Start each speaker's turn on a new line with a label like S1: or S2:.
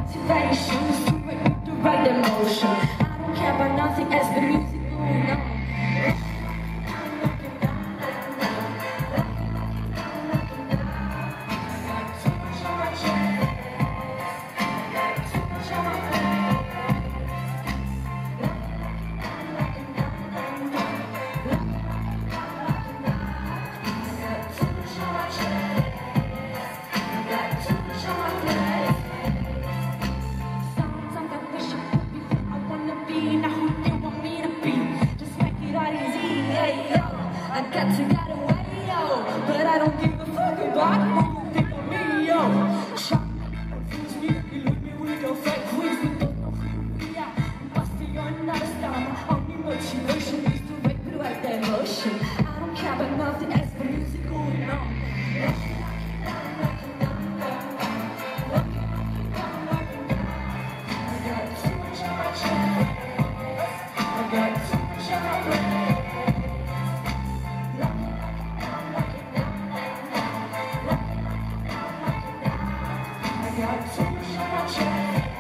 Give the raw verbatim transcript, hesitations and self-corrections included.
S1: Motivation is to make the right emotion. I don't care about nothing as the music going on. I got to get away, yo, but I don't give a fuck about what you think of me, yo. Shut up, confuse me, elude me with your fake queens, we don't know who we are. Busting you're not a star, my only motivation is to make me like that emotion. I don't care about nothing else but music going on. I got too much on my chest. I got too much on my brain. I got too much on my chest.